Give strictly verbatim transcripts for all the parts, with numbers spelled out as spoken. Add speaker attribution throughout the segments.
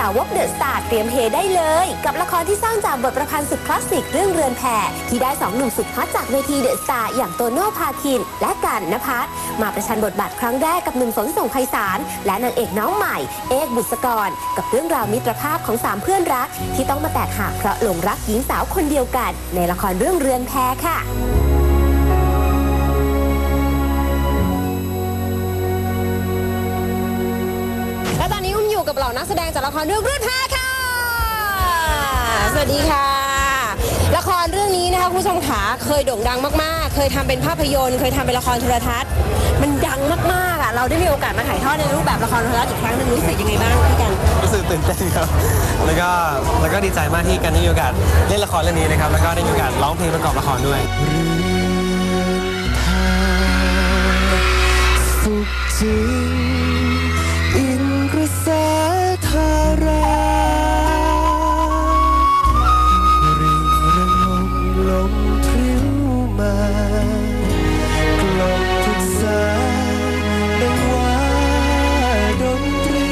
Speaker 1: าวกเดอะสตาร์เตรียมเฮได้เลยกับละครที่สร้างจากบทประพันธ์สุดคลาสสิกเรื่องเรือนแพที่ได้สองหนุ่มสุดฮอตจากเวทีเดอะสตาร์อย่างโตโน่พาคินและกันณภัทรมาประชันบทบาทครั้งแรกกับหนุ่มฝนส่งไพศาลและนางเอกน้องใหม่เอกบุษกรกับเรื่องราวมิตรภาพของสามเพื่อนรักที่ต้องมาแตกหักเพราะหลงรักหญิงสาวคนเดียวกันในละครเรื่องเรือนแพค่ะและตอนนี้อุ้มอยู่กับเหล่านักแสดงจากละครเรื่องเรือนแพค่ะสวัสดีค่ะละครเรื่องนี้นะคะคุณผู้ชมขาเคยโด่งดังมากๆเคยทำเป็นภาพยนตร์เคยทำเป็นละครโทรทัศน์มันดังมากๆอ่ะเราได้มีโอกาสมาถ่ายทอดในรูปแบบละครโทรทัศน์อีกครั้งนึงรู้สึกยังไงบ้างพี่กัน
Speaker 2: รู้สึกตื่นเต้นครับแล้วก็แล้วก็ดีใจมากที่กันได้มีโอกาสเล่นละครเรื่องนี้นะครับแล้วก็ได้มีโอกาสร้องเพลงประกอบละครด้วยสุขจริงอินกระแสธาราริงระงมลมพริ้วมากลบทุกสายดังว่าดนตรี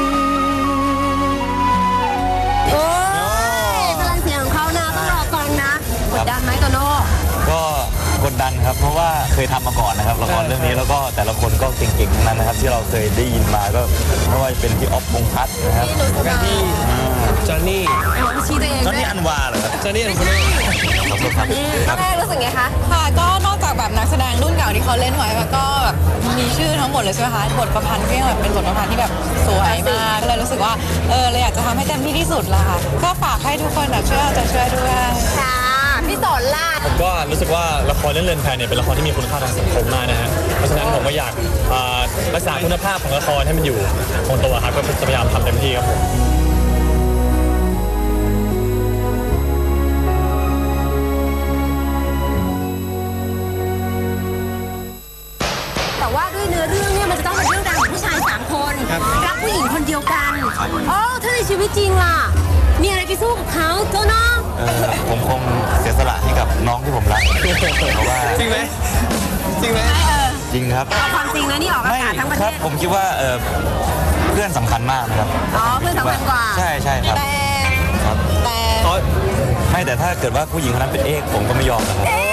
Speaker 1: โอ้ยพลังเสียงของเขานะต้องรอฟังนะกดดันไหมโตโน่
Speaker 3: ก็กดดันครับเพราะว่าเคยทำมาก่อนนะครับละครเรื่องนี้แล้วก็แต่ละคนก็เก่งๆทั้งนั้นนะครับที่เราเคยได้ยินมาก็ไม่ว่าจะเป็นพี่อ๊อฟพงษ์พัฒน์นะครับ
Speaker 2: กันที่จอห์นนี่
Speaker 1: ชี้ตัวเอง
Speaker 3: จอห์นนี่อันวาเหรอครับ
Speaker 2: จอห์นนี่อันคนนี้
Speaker 3: ขอบคุณครับ
Speaker 1: แรกรู้สึกไงคะ
Speaker 4: ค่ะก็นอกจากแบบนักแสดงรุ่นเก่าที่เขาเล่นไว้แล้วก็แบบมีชื่อทั้งหมดเลยใช่ไหมคะบทประพันธ์ก็ยังแบบเป็นบทประพันธ์ที่แบบสวยมากเลยรู้สึกว่าเออเลยอยากจะทำให้เต็มที่ที่สุดละค่ะก็ฝากให้ทุกคนแบบช่วยเอาใจช่วยด้วย
Speaker 1: ค่ะพี่สอนล่ะ
Speaker 5: ผมก็รู้สึกว่าละครเรื่องเรือนแพเนี่ยเป็นละครที่มีคุณค่าทางสังคมมากนะฮะเพราะฉะนั้นผมก็อยากรักษาคุณภาพของละครให้มันอยู่คงตัวครับก็จะพยายามทำเต็มที่ครับผม
Speaker 1: แต่ว่าด้วยเนื้อเรื่องเนี่ยมันจะต้องเป็นเรื่องราวของผู้ชายสามคนรักผู้หญิงคนเดียวกันโอ้ถ้าในชีวิตจริงล่ะมีอะไรไปสู้กับเขาโตโน่
Speaker 3: ผมคงเสียสละให้กับน้องที่ผมรักเพราะว่า
Speaker 2: จริงไหมจริงไหม
Speaker 3: จริงครับ
Speaker 1: เอาความจริงนะนี่ออกอากาศทั้งประเทศ
Speaker 3: ผมคิดว่าเพื่อนสำคัญมากนะครับ
Speaker 1: อ๋อเพื่อนสำคัญกว่า
Speaker 3: ใช่ใช่ครับ
Speaker 1: แต่
Speaker 3: ครับ
Speaker 1: แต่
Speaker 3: ไม่แต่ถ้าเกิดว่าผู้หญิงคนนั้นเป็นเอกผมก็ไม่ยอมนะครับ